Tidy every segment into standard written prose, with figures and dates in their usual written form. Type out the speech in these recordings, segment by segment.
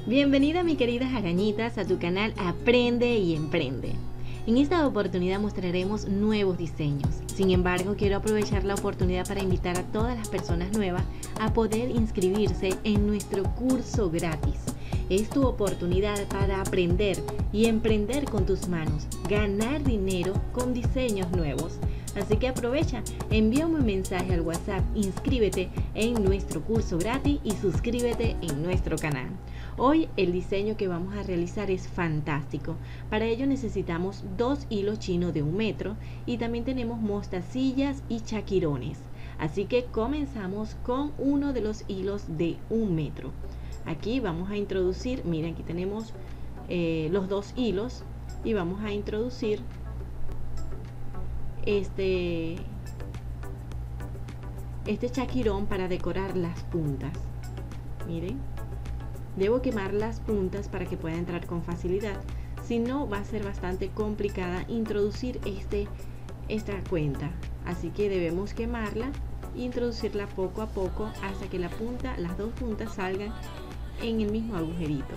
Bienvenida mi queridas arañitas a tu canal Aprende y Emprende. En esta oportunidad mostraremos nuevos diseños. Sin embargo, quiero aprovechar la oportunidad para invitar a todas las personas nuevas a poder inscribirse en nuestro curso gratis. Es tu oportunidad para aprender y emprender con tus manos, ganar dinero con diseños nuevos. Así que aprovecha, envía un mensaje al WhatsApp, inscríbete en nuestro curso gratis y suscríbete en nuestro canal. Hoy el diseño que vamos a realizar es fantástico. Para ello necesitamos 2 hilos chinos de 1 metro y también tenemos mostacillas y chaquirones. Así que comenzamos con uno de los hilos de 1 metro. Aquí vamos a introducir, miren, aquí tenemos los 2 hilos y vamos a introducir este chaquirón para decorar las puntas. Miren, debo quemar las puntas para que pueda entrar con facilidad, si no va a ser bastante complicada introducir esta cuenta, así que debemos quemarla e introducirla poco a poco hasta que las dos puntas salgan en el mismo agujerito.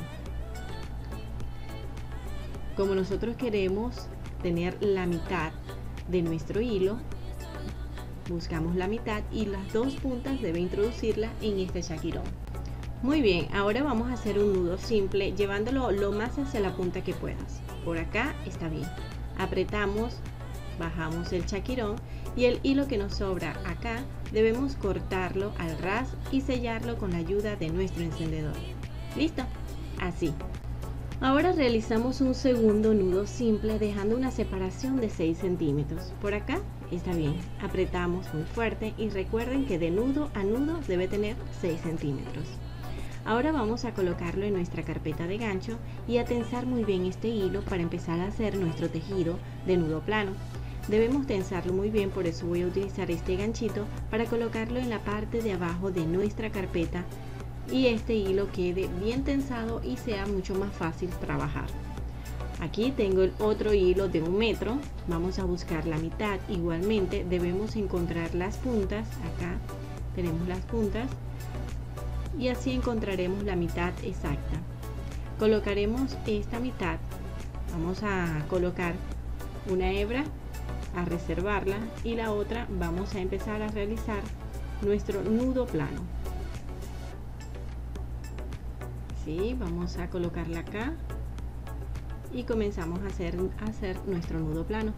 Como nosotros queremos tener la mitad de nuestro hilo, buscamos la mitad y las 2 puntas debe introducirla en este chaquirón. Muy bien, ahora vamos a hacer un nudo simple llevándolo lo más hacia la punta que puedas. Por acá está bien. Apretamos, bajamos el chaquirón y el hilo que nos sobra acá debemos cortarlo al ras y sellarlo con la ayuda de nuestro encendedor. ¿Listo? Así. Ahora realizamos un segundo nudo simple dejando una separación de 6 centímetros. Por acá está bien. Apretamos muy fuerte y recuerden que de nudo a nudo debe tener 6 centímetros. Ahora vamos a colocarlo en nuestra carpeta de gancho y a tensar muy bien este hilo para empezar a hacer nuestro tejido de nudo plano. Debemos tensarlo muy bien, por eso voy a utilizar este ganchito para colocarlo en la parte de abajo de nuestra carpeta y este hilo quede bien tensado y sea mucho más fácil trabajar. Aquí tengo el otro hilo de 1 metro, vamos a buscar la mitad. Igualmente debemos encontrar las puntas, acá tenemos las puntas y así encontraremos la mitad exacta. Colocaremos esta mitad, vamos a colocar una hebra, a reservarla, y la otra vamos a empezar a realizar nuestro nudo plano. Sí, vamos a colocarla acá y comenzamos a hacer nuestro nudo plano.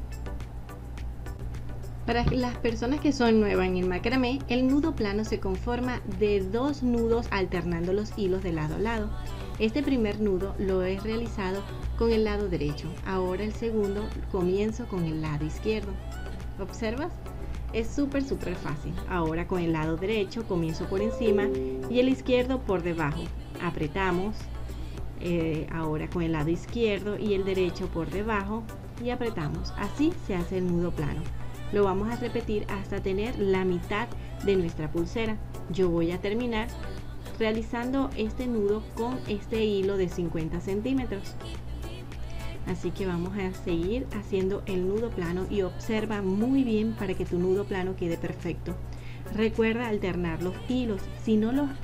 Para las personas que son nuevas en el macramé, el nudo plano se conforma de 2 nudos alternando los hilos de lado a lado. Este primer nudo lo he realizado con el lado derecho, ahora el segundo comienzo con el lado izquierdo. ¿Observas? Es súper fácil. Ahora con el lado derecho comienzo por encima y el izquierdo por debajo. Apretamos, ahora con el lado izquierdo y el derecho por debajo y apretamos. Así se hace el nudo plano. Lo vamos a repetir hasta tener la mitad de nuestra pulsera. Yo voy a terminar realizando este nudo con este hilo de 50 centímetros. Así que vamos a seguir haciendo el nudo plano y observa muy bien para que tu nudo plano quede perfecto. Recuerda alternar los hilos. Si no los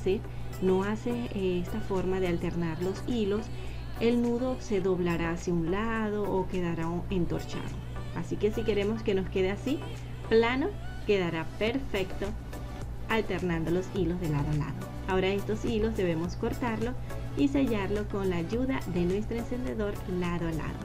no hace esta forma de alternar los hilos, el nudo se doblará hacia un lado o quedará entorchado. Así que si queremos que nos quede así, plano, quedará perfecto alternando los hilos de lado a lado. Ahora estos hilos debemos cortarlo y sellarlo con la ayuda de nuestro encendedor lado a lado.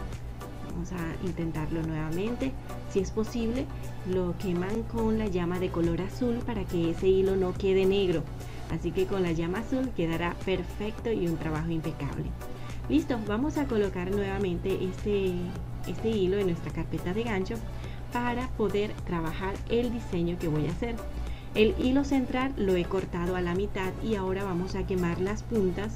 Vamos a intentarlo nuevamente. Si es posible, lo queman con la llama de color azul para que ese hilo no quede negro. Así que con la llama azul quedará perfecto y un trabajo impecable. Listo, vamos a colocar nuevamente este hilo en nuestra carpeta de gancho para poder trabajar el diseño que voy a hacer. El hilo central lo he cortado a la mitad y ahora vamos a quemar las puntas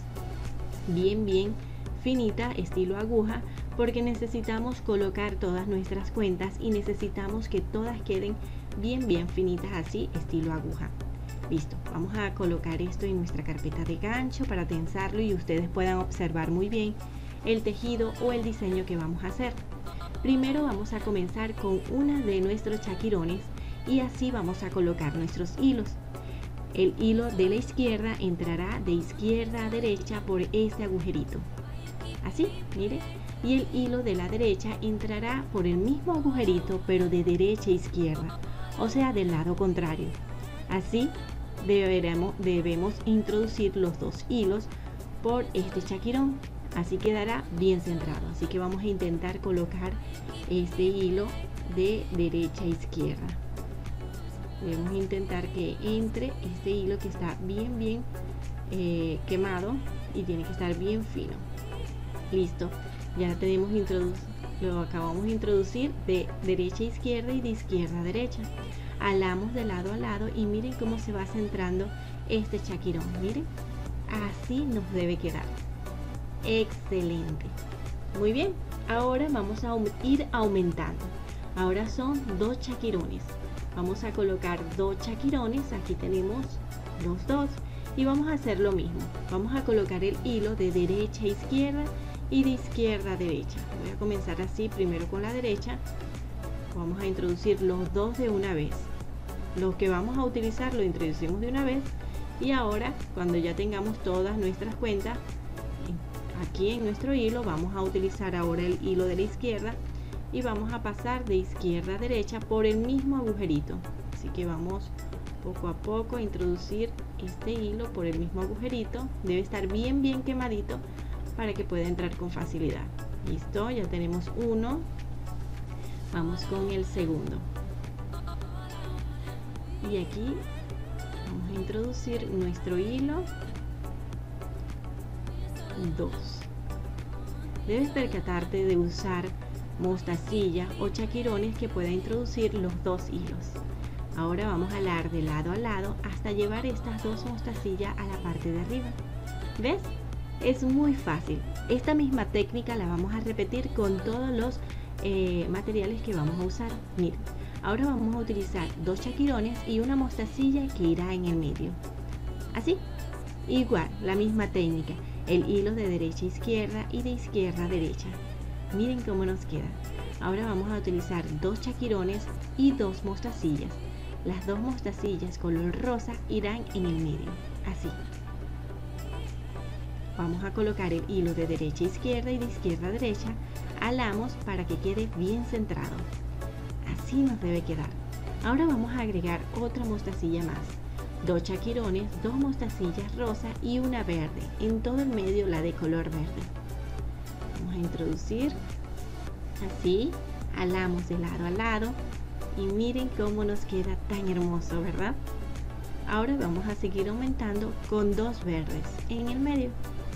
bien finita, estilo aguja, porque necesitamos colocar todas nuestras cuentas y necesitamos que todas queden bien finitas, así estilo aguja. Listo, vamos a colocar esto en nuestra carpeta de gancho para tensarlo y ustedes puedan observar muy bien el tejido o el diseño que vamos a hacer. Primero vamos a comenzar con una de nuestros chaquirones y así vamos a colocar nuestros hilos. El hilo de la izquierda entrará de izquierda a derecha por este agujerito. Así, mire. Y el hilo de la derecha entrará por el mismo agujerito, pero de derecha a izquierda, o sea, del lado contrario. Así debemos introducir los dos hilos por este chaquirón. Así quedará bien centrado. Así que vamos a intentar colocar este hilo de derecha a izquierda. Debemos intentar que entre este hilo que está bien quemado y tiene que estar bien fino. Listo, ya tenemos lo acabamos de introducir de derecha a izquierda y de izquierda a derecha. Alamos de lado a lado y miren cómo se va centrando este chaquirón. Miren, así nos debe quedar. Excelente. Muy bien, ahora vamos a ir aumentando. Ahora son 2 chaquirones. Vamos a colocar 2 chaquirones. Aquí tenemos los 2 y vamos a hacer lo mismo. Vamos a colocar el hilo de derecha a izquierda y de izquierda a derecha. Voy a comenzar así, primero con la derecha. Vamos a introducir los 2 de una vez. Lo que vamos a utilizar lo introducimos de una vez y ahora, cuando ya tengamos todas nuestras cuentas aquí en nuestro hilo, vamos a utilizar ahora el hilo de la izquierda y vamos a pasar de izquierda a derecha por el mismo agujerito. Así que vamos poco a poco a introducir este hilo por el mismo agujerito. Debe estar bien quemadito para que pueda entrar con facilidad. Listo, ya tenemos uno. Vamos con el segundo. Y aquí vamos a introducir nuestro hilo 2. Debes percatarte de usar mostacilla o chaquirones que pueda introducir los 2 hilos. Ahora vamos a alar de lado a lado hasta llevar estas 2 mostacillas a la parte de arriba. ¿Ves? Es muy fácil. Esta misma técnica la vamos a repetir con todos los materiales que vamos a usar. Miren, ahora vamos a utilizar 2 chaquirones y una mostacilla que irá en el medio. Así, igual, la misma técnica. El hilo de derecha a izquierda y de izquierda a derecha. Miren cómo nos queda. Ahora vamos a utilizar 2 chaquirones y 2 mostacillas. Las 2 mostacillas color rosa irán en el medio. Así. Vamos a colocar el hilo de derecha a izquierda y de izquierda a derecha. Alamos para que quede bien centrado. Así nos debe quedar. Ahora vamos a agregar otra mostacilla más. 2 chaquirones, 2 mostacillas rosa y una verde. En todo el medio la de color verde. Vamos a introducir así. Alamos de lado a lado. Y miren cómo nos queda tan hermoso, ¿verdad? Ahora vamos a seguir aumentando con 2 verdes en el medio.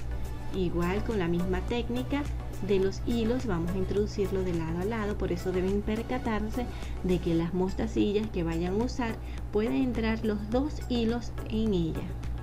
Igual con la misma técnica de los hilos vamos a introducirlo de lado a lado, por eso deben percatarse de que las mostacillas que vayan a usar pueden entrar los 2 hilos en ella.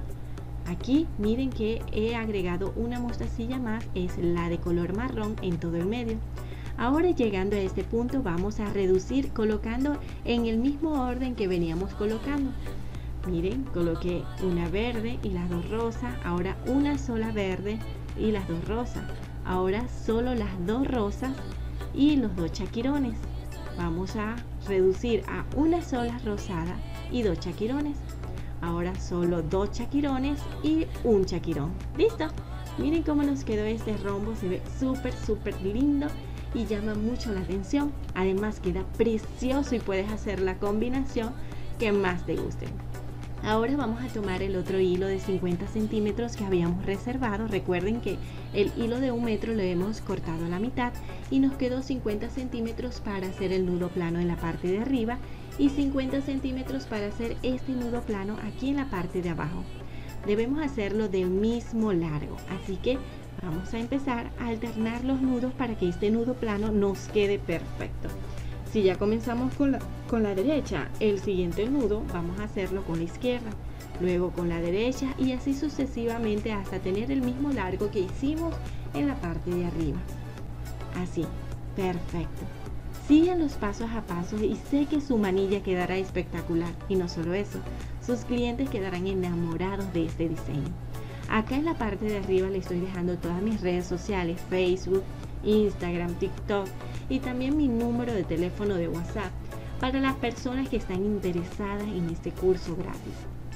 Aquí miren que he agregado una mostacilla más, es la de color marrón en todo el medio. Ahora llegando a este punto vamos a reducir colocando en el mismo orden que veníamos colocando. Miren, coloqué una verde y las 2 rosas, ahora una sola verde y las 2 rosas, ahora solo las 2 rosas y los 2 chaquirones. Vamos a reducir a una sola rosada y 2 chaquirones. Ahora solo 2 chaquirones y un chaquirón. ¡Listo! Miren cómo nos quedó este rombo, se ve súper lindo y llama mucho la atención. Además queda precioso y puedes hacer la combinación que más te guste. Ahora vamos a tomar el otro hilo de 50 centímetros que habíamos reservado. Recuerden que el hilo de 1 metro lo hemos cortado a la mitad y nos quedó 50 centímetros para hacer el nudo plano en la parte de arriba y 50 centímetros para hacer este nudo plano aquí en la parte de abajo. Debemos hacerlo del mismo largo, así que vamos a empezar a alternar los nudos para que este nudo plano nos quede perfecto. Si ya comenzamos con la derecha, el siguiente nudo vamos a hacerlo con la izquierda, luego con la derecha y así sucesivamente hasta tener el mismo largo que hicimos en la parte de arriba. Así, perfecto. Sigan los pasos a pasos y sé que su manilla quedará espectacular. Y no solo eso, sus clientes quedarán enamorados de este diseño. Acá en la parte de arriba les estoy dejando todas mis redes sociales, Facebook, Instagram, TikTok y también mi número de teléfono de WhatsApp para las personas que están interesadas en este curso gratis.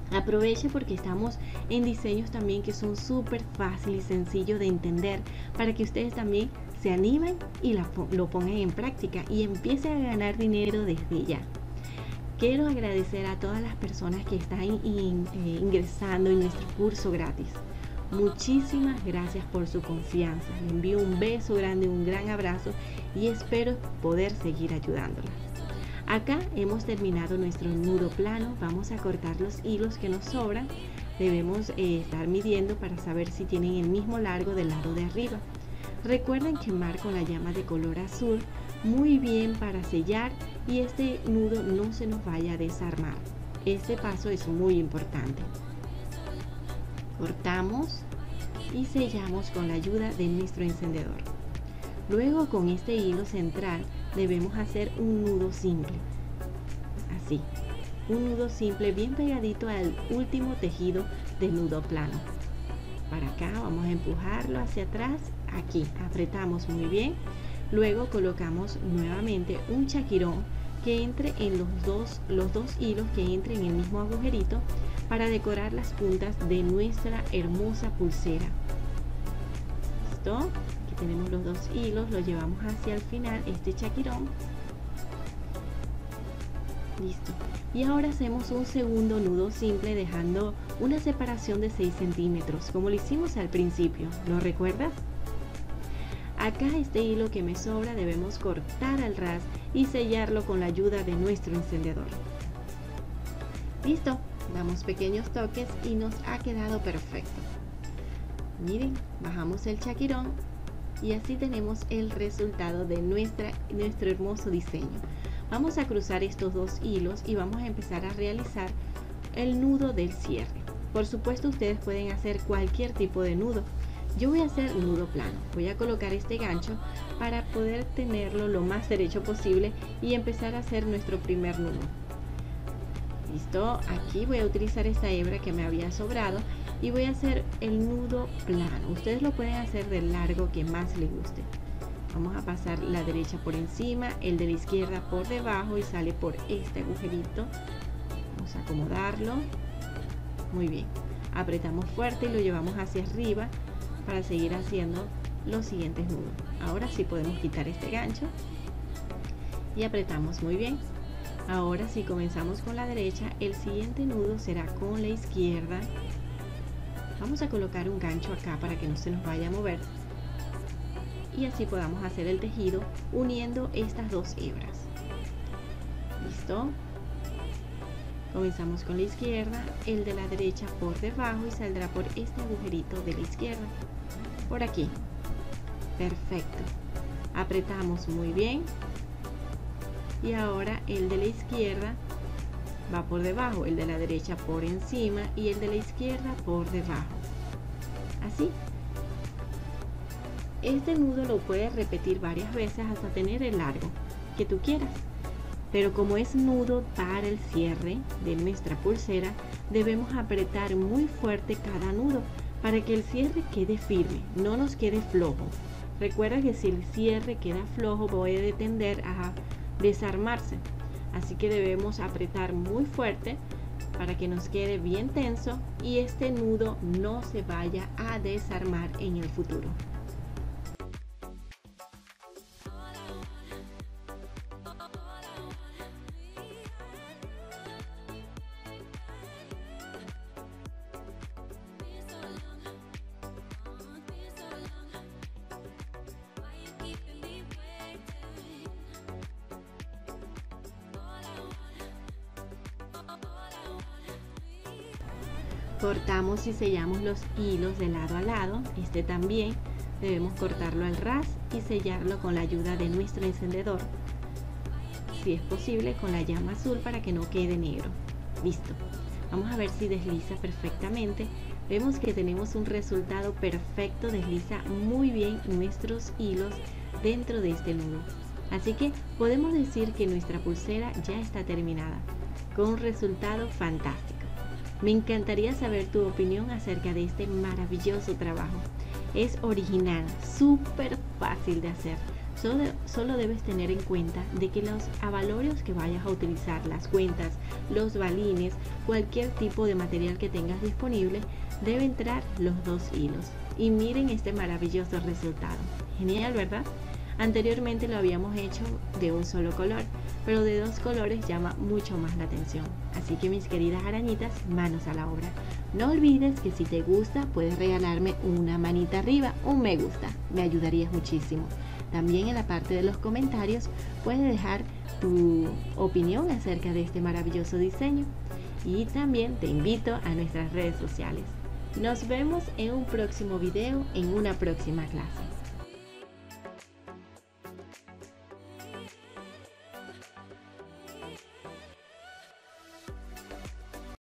Aproveche porque estamos en diseños también que son súper fáciles y sencillos de entender para que ustedes también se animen y lo pongan en práctica y empiecen a ganar dinero desde ya. Quiero agradecer a todas las personas que están ingresando en nuestro curso gratis. Muchísimas gracias por su confianza. Les envío un beso grande, un gran abrazo y espero poder seguir ayudándolas. Acá hemos terminado nuestro nudo plano. Vamos a cortar los hilos que nos sobran. Debemos estar midiendo para saber si tienen el mismo largo del lado de arriba. Recuerden quemar con la llama de color azul muy bien para sellar y este nudo no se nos vaya a desarmar. Este paso es muy importante. Cortamos y sellamos con la ayuda de nuestro encendedor. Luego con este hilo central debemos hacer un nudo simple, así, un nudo simple bien pegadito al último tejido de nudo plano. Para acá vamos a empujarlo hacia atrás, aquí apretamos muy bien, luego colocamos nuevamente un chaquirón que entre en los dos hilos, que entre en el mismo agujerito para decorar las puntas de nuestra hermosa pulsera. ¿Listo? Tenemos los dos hilos, lo llevamos hacia el final, este chaquirón. Listo. Y ahora hacemos un segundo nudo simple dejando una separación de 6 centímetros, como lo hicimos al principio. ¿Lo recuerdas? Acá este hilo que me sobra debemos cortar al ras y sellarlo con la ayuda de nuestro encendedor. Listo. Damos pequeños toques y nos ha quedado perfecto. Miren, bajamos el chaquirón. Y así tenemos el resultado de nuestro hermoso diseño. Vamos a cruzar estos dos hilos y vamos a empezar a realizar el nudo del cierre. Por supuesto, ustedes pueden hacer cualquier tipo de nudo. Yo voy a hacer nudo plano. Voy a colocar este gancho para poder tenerlo lo más derecho posible y empezar a hacer nuestro primer nudo. Listo, aquí voy a utilizar esta hebra que me había sobrado y voy a hacer el nudo plano. Ustedes lo pueden hacer del largo que más les guste. Vamos a pasar la derecha por encima, el de la izquierda por debajo y sale por este agujerito. Vamos a acomodarlo. Muy bien. Apretamos fuerte y lo llevamos hacia arriba para seguir haciendo los siguientes nudos. Ahora sí podemos quitar este gancho y apretamos muy bien. Ahora si comenzamos con la derecha, el siguiente nudo será con la izquierda. Vamos a colocar un gancho acá para que no se nos vaya a mover y así podamos hacer el tejido uniendo estas dos hebras. ¿Listo? Comenzamos con la izquierda, el de la derecha por debajo y saldrá por este agujerito de la izquierda, por aquí. Perfecto. Apretamos muy bien. Y ahora el de la izquierda va por debajo, el de la derecha por encima y el de la izquierda por debajo. Así. Este nudo lo puedes repetir varias veces hasta tener el largo que tú quieras. Pero como es nudo para el cierre de nuestra pulsera, debemos apretar muy fuerte cada nudo para que el cierre quede firme, no nos quede flojo. Recuerda que si el cierre queda flojo puede tender a desarmarse, así que debemos apretar muy fuerte para que nos quede bien tenso y este nudo no se vaya a desarmar en el futuro. Cortamos y sellamos los hilos de lado a lado. Este también debemos cortarlo al ras y sellarlo con la ayuda de nuestro encendedor, si es posible con la llama azul para que no quede negro. Listo. Vamos a ver si desliza perfectamente. Vemos que tenemos un resultado perfecto, desliza muy bien nuestros hilos dentro de este nudo. Así que podemos decir que nuestra pulsera ya está terminada, con un resultado fantástico. Me encantaría saber tu opinión acerca de este maravilloso trabajo. Es original, súper fácil de hacer. Solo debes tener en cuenta de que los abalorios que vayas a utilizar, las cuentas, los balines, cualquier tipo de material que tengas disponible, debe entrar los 2 hilos. Y miren este maravilloso resultado. Genial, ¿verdad? Anteriormente lo habíamos hecho de un solo color, pero de 2 colores llama mucho más la atención. Así que mis queridas arañitas, manos a la obra. No olvides que si te gusta puedes regalarme una manita arriba, un me gusta, me ayudarías muchísimo. También en la parte de los comentarios puedes dejar tu opinión acerca de este maravilloso diseño. Y también te invito a nuestras redes sociales. Nos vemos en un próximo video, en una próxima clase.